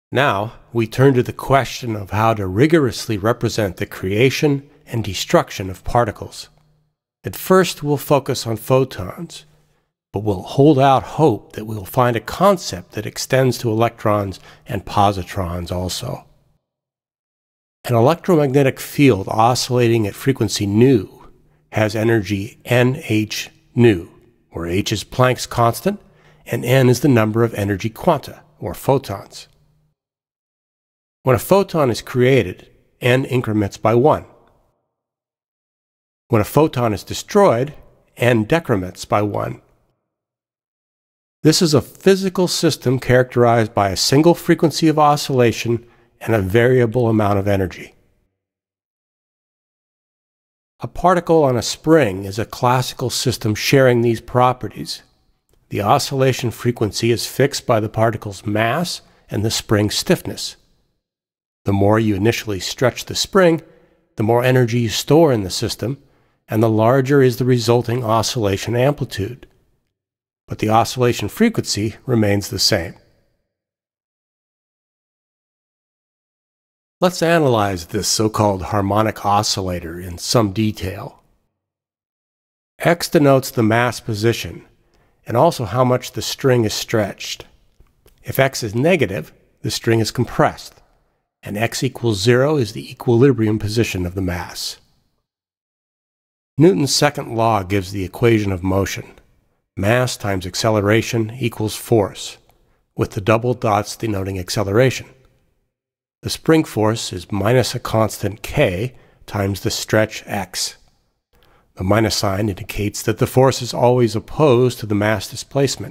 Now, we turn to the question of how to rigorously represent the creation and destruction of particles. At first, we'll focus on photons, but we'll hold out hope that we'll find a concept that extends to electrons and positrons also. An electromagnetic field oscillating at frequency nu has energy nh nu, where h is Planck's constant and n is the number of energy quanta, or photons. When a photon is created, n increments by 1. When a photon is destroyed, n decrements by 1. This is a physical system characterized by a single frequency of oscillation and a variable amount of energy. A particle on a spring is a classical system sharing these properties. The oscillation frequency is fixed by the particle's mass and the spring's stiffness. The more you initially stretch the spring, the more energy you store in the system, and the larger is the resulting oscillation amplitude. But the oscillation frequency remains the same. Let's analyze this so-called harmonic oscillator in some detail. X denotes the mass position, and also how much the string is stretched. If X is negative, the string is compressed, and X equals 0 is the equilibrium position of the mass. Newton's second law gives the equation of motion. Mass times acceleration equals force, with the double dots denoting acceleration. The spring force is minus a constant k times the stretch x. The minus sign indicates that the force is always opposed to the mass displacement.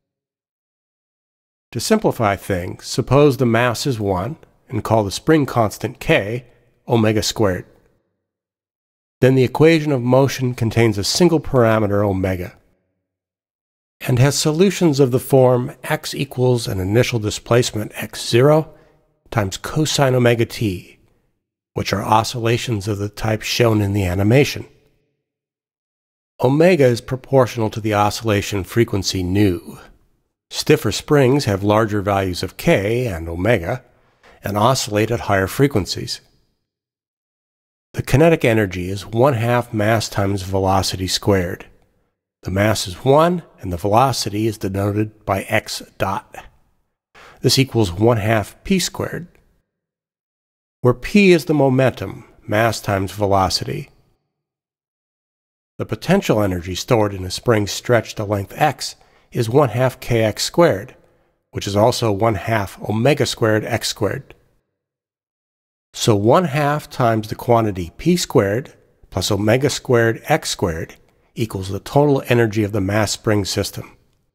To simplify things, suppose the mass is 1 and call the spring constant k omega squared. Then the equation of motion contains a single parameter omega and has solutions of the form x equals an initial displacement x0 times cosine omega t, which are oscillations of the type shown in the animation. Omega is proportional to the oscillation frequency nu. Stiffer springs have larger values of k and omega and oscillate at higher frequencies. The kinetic energy is 1/2 mass times velocity squared. The mass is 1 and the velocity is denoted by x dot. This equals 1/2 p squared, where p is the momentum, mass times velocity. The potential energy stored in a spring stretched to length x is 1/2 kx squared, which is also 1/2 omega squared x squared. So 1/2 times the quantity p squared plus omega squared x squared equals the total energy of the mass spring system.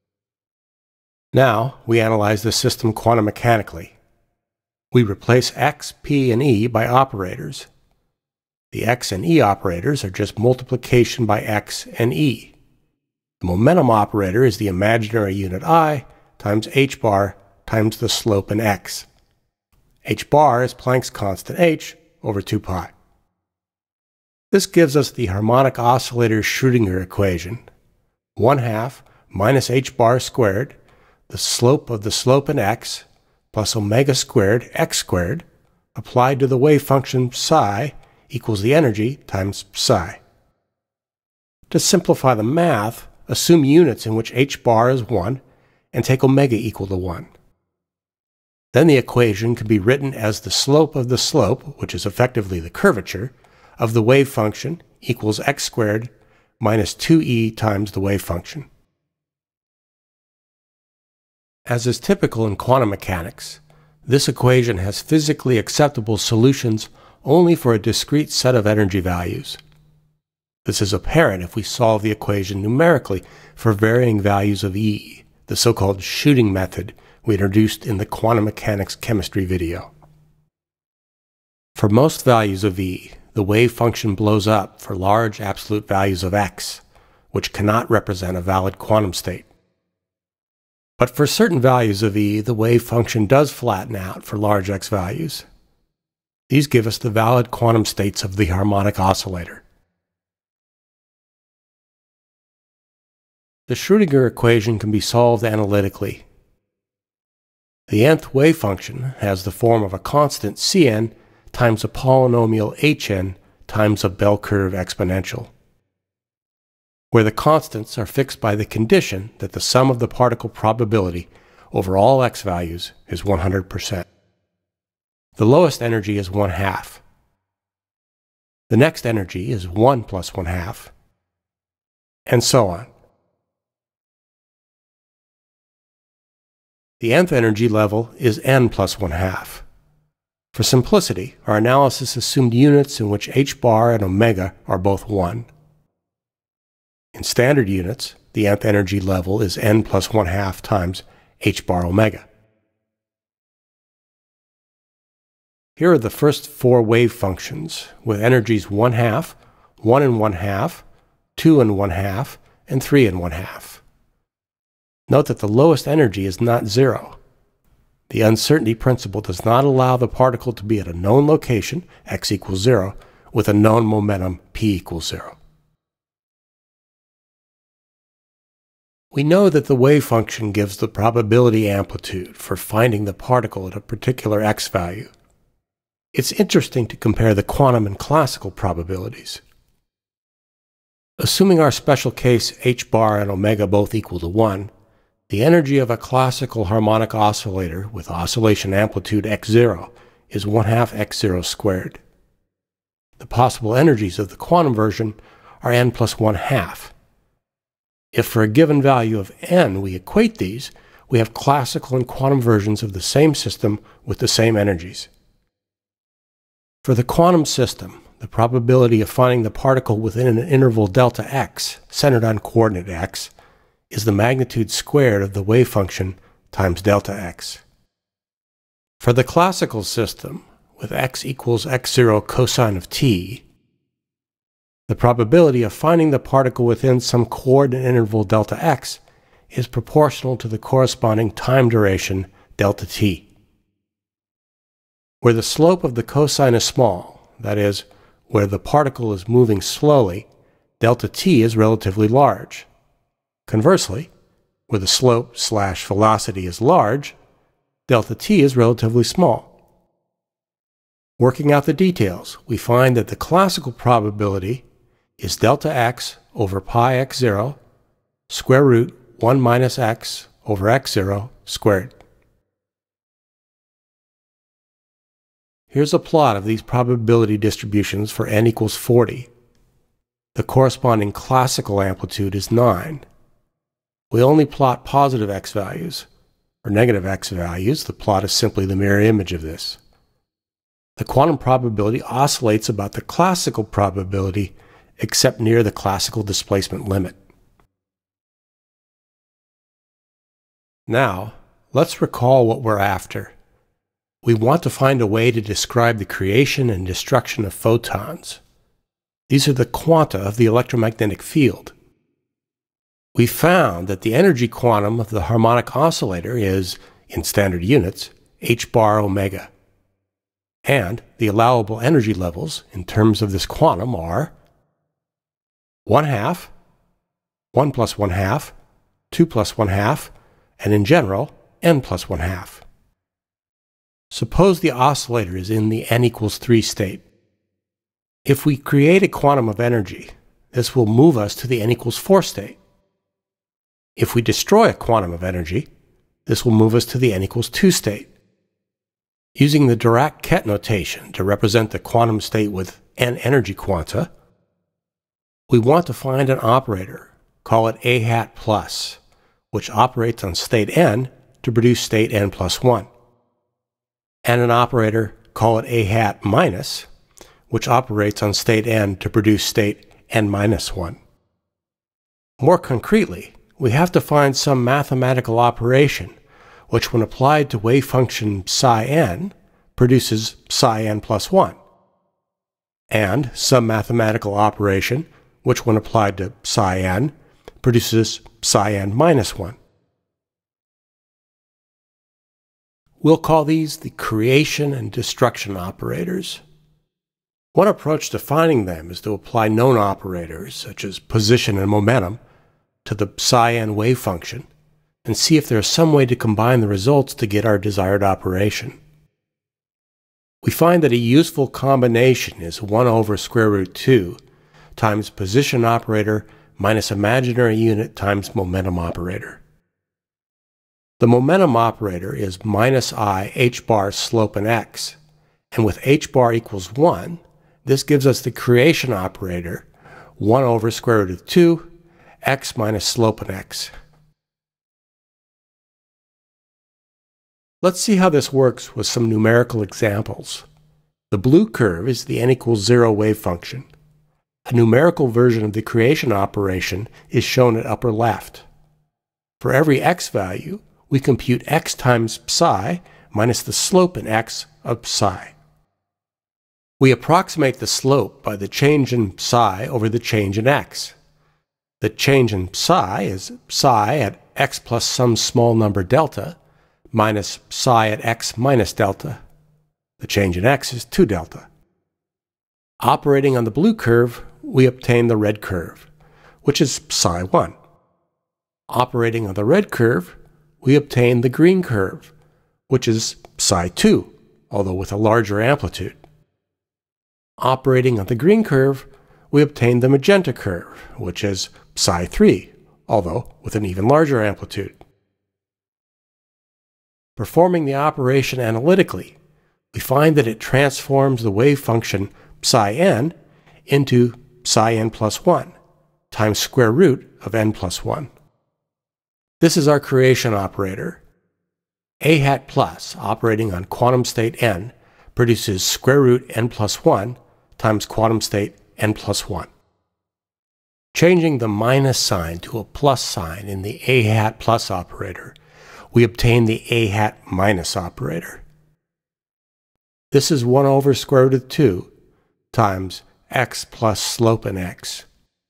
Now we analyze the system quantum mechanically. We replace x, p, and e by operators. The x and e operators are just multiplication by x and e. The momentum operator is the imaginary unit I times h bar times the slope in x. H bar is Planck's constant h over 2 pi. This gives us the harmonic oscillator Schrödinger equation. 1/2 minus h bar squared, the slope of the slope in x, plus omega squared x squared, applied to the wave function psi equals the energy times psi. To simplify the math, assume units in which h bar is 1 and take omega equal to 1. Then the equation can be written as the slope of the slope, which is effectively the curvature, of the wave function equals x squared minus 2e times the wave function. As is typical in quantum mechanics, this equation has physically acceptable solutions only for a discrete set of energy values. This is apparent if we solve the equation numerically for varying values of E, the so-called shooting method we introduced in the quantum mechanics chemistry video. For most values of E, the wave function blows up for large absolute values of x, which cannot represent a valid quantum state. But for certain values of E, the wave function does flatten out for large x values. These give us the valid quantum states of the harmonic oscillator. The Schrödinger equation can be solved analytically. The nth wave function has the form of a constant Cn times a polynomial Hn times a bell curve exponential, where the constants are fixed by the condition that the sum of the particle probability over all x values is 100%. The lowest energy is 1/2. The next energy is 1 plus 1/2, and so on. The nth energy level is n plus 1/2. For simplicity, our analysis assumed units in which h bar and omega are both 1. In standard units, the nth energy level is n plus 1/2 times h bar omega. Here are the first 4 wave functions with energies 1/2, 1 and 1/2, 2 and 1/2, and 3 and 1/2. Note that the lowest energy is not 0. The uncertainty principle does not allow the particle to be at a known location, x equals 0, with a known momentum, p equals 0. We know that the wave function gives the probability amplitude for finding the particle at a particular x value. It's interesting to compare the quantum and classical probabilities. Assuming our special case h bar and omega both equal to 1, the energy of a classical harmonic oscillator with oscillation amplitude x0 is 1/2 x0 squared. The possible energies of the quantum version are n plus 1/2. If for a given value of n we equate these, we have classical and quantum versions of the same system with the same energies. For the quantum system, the probability of finding the particle within an interval delta x, centered on coordinate x, is the magnitude squared of the wave function times delta x. For the classical system, with x equals x0 cosine of t, the probability of finding the particle within some coordinate interval delta x is proportional to the corresponding time duration delta t. Where the slope of the cosine is small, that is, where the particle is moving slowly, delta t is relatively large. Conversely, where the slope/velocity is large, delta t is relatively small. Working out the details, we find that the classical probability is delta x over pi x0 square root 1 minus x over x0 squared. Here's a plot of these probability distributions for n equals 40. The corresponding classical amplitude is 9. We only plot positive x values. For negative x values, the plot is simply the mirror image of this. The quantum probability oscillates about the classical probability, except near the classical displacement limit. Now, let's recall what we're after. We want to find a way to describe the creation and destruction of photons. These are the quanta of the electromagnetic field. We found that the energy quantum of the harmonic oscillator is, in standard units, h bar omega. And the allowable energy levels in terms of this quantum are 1/2, 1 plus 1/2, 2 plus 1/2, and in general, n plus 1/2. Suppose the oscillator is in the n equals 3 state. If we create a quantum of energy, this will move us to the n equals 4 state. If we destroy a quantum of energy, this will move us to the n equals 2 state. Using the Dirac-Ket notation to represent the quantum state with n energy quanta, we want to find an operator, call it a hat plus, which operates on state n to produce state n plus 1, and an operator, call it a hat minus, which operates on state n to produce state n minus 1. More concretely, we have to find some mathematical operation which, when applied to wave function psi n, produces psi n plus 1, and some mathematical operation which, when applied to psi n, produces psi n minus 1. We'll call these the creation and destruction operators. One approach to finding them is to apply known operators, such as position and momentum, to the psi n wave function, and see if there is some way to combine the results to get our desired operation. We find that a useful combination is 1 over square root 2 times position operator minus imaginary unit times momentum operator. The momentum operator is minus I h bar slope in x, and with h bar equals 1, this gives us the creation operator 1 over square root of 2 x minus slope in x. Let's see how this works with some numerical examples. The blue curve is the n equals 0 wave function. A numerical version of the creation operation is shown at upper left. For every x value, we compute x times psi minus the slope in x of psi. We approximate the slope by the change in psi over the change in x. The change in psi is psi at x plus some small number delta minus psi at x minus delta. The change in x is 2 delta. Operating on the blue curve, we obtain the red curve, which is psi 1. Operating on the red curve, we obtain the green curve, which is psi 2, although with a larger amplitude. Operating on the green curve, we obtain the magenta curve, which is psi 3, although with an even larger amplitude. Performing the operation analytically, we find that it transforms the wave function psi n into psi n plus 1 times square root of n plus 1. This is our creation operator. A hat plus, operating on quantum state n, produces square root n plus 1 times quantum state n plus 1. Changing the minus sign to a plus sign in the A hat plus operator, we obtain the A hat minus operator. This is 1 over square root of 2 times x plus slope in x.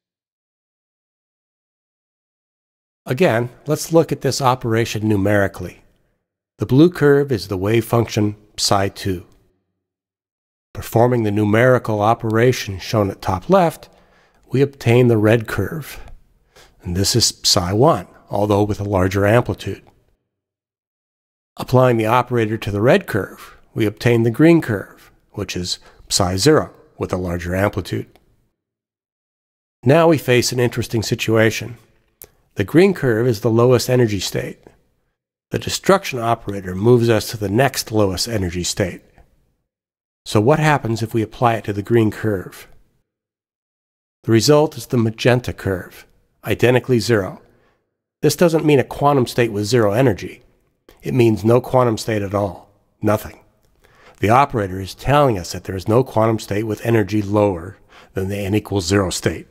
Again, let's look at this operation numerically. The blue curve is the wave function psi 2. Performing the numerical operation shown at top left, we obtain the red curve. And this is psi 1, although with a larger amplitude. Applying the operator to the red curve, we obtain the green curve, which is psi 0 with a larger amplitude. Now we face an interesting situation. The green curve is the lowest energy state. The destruction operator moves us to the next lowest energy state. So what happens if we apply it to the green curve? The result is the magenta curve, identically 0. This doesn't mean a quantum state with 0 energy. It means no quantum state at all, nothing. The operator is telling us that there is no quantum state with energy lower than the n equals 0 state.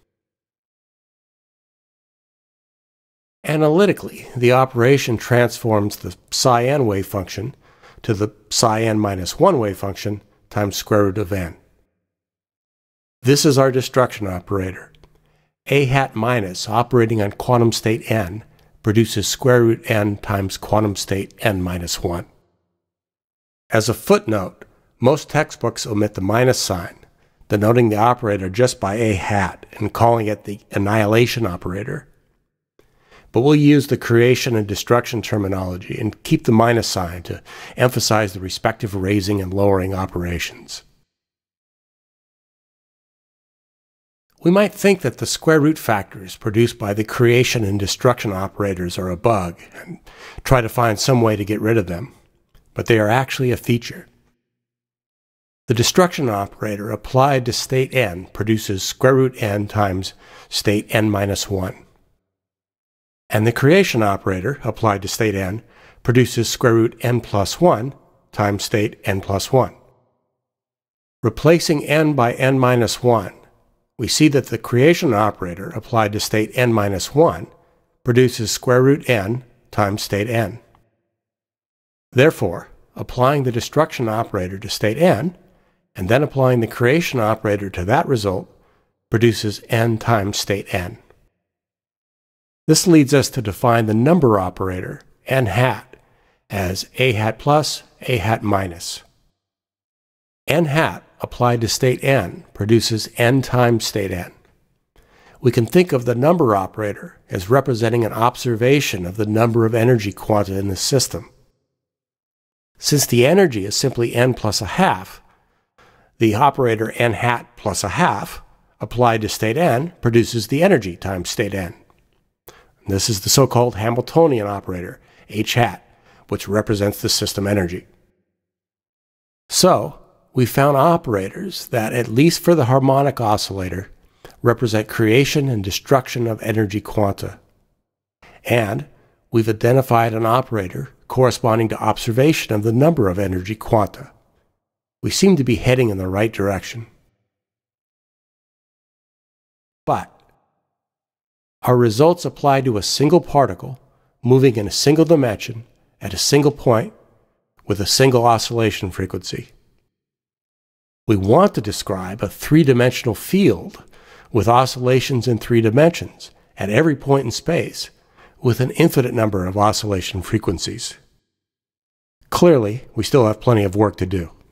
Analytically, the operation transforms the psi n wave function to the psi n minus 1 wave function times square root of n. This is our destruction operator. A hat minus, operating on quantum state n, produces square root n times quantum state n minus 1. As a footnote, most textbooks omit the minus sign, denoting the operator just by A hat and calling it the annihilation operator. But we'll use the creation and destruction terminology and keep the minus sign to emphasize the respective raising and lowering operations. We might think that the square root factors produced by the creation and destruction operators are a bug and try to find some way to get rid of them, but they are actually a feature. The destruction operator applied to state n produces square root n times state n minus 1. And the creation operator applied to state n produces square root n plus 1 times state n plus 1. Replacing n by n minus 1, we see that the creation operator applied to state n minus 1 produces square root n times state n. Therefore, applying the destruction operator to state n, and then applying the creation operator to that result, produces n times state n. This leads us to define the number operator, n hat, as a hat plus, a hat minus. N hat applied to state n produces n times state n. we can think of the number operator as representing an observation of the number of energy quanta in the system. Since the energy is simply n plus a half, the operator n hat plus a half applied to state n produces the energy times state n. This is the so-called Hamiltonian operator, h hat, which represents the system energy. So, we found operators that, at least for the harmonic oscillator, represent creation and destruction of energy quanta. And we've identified an operator corresponding to observation of the number of energy quanta. We seem to be heading in the right direction. But our results apply to a single particle moving in a single dimension at a single point with a single oscillation frequency. We want to describe a three-dimensional field with oscillations in 3 dimensions at every point in space with an infinite number of oscillation frequencies. Clearly, we still have plenty of work to do.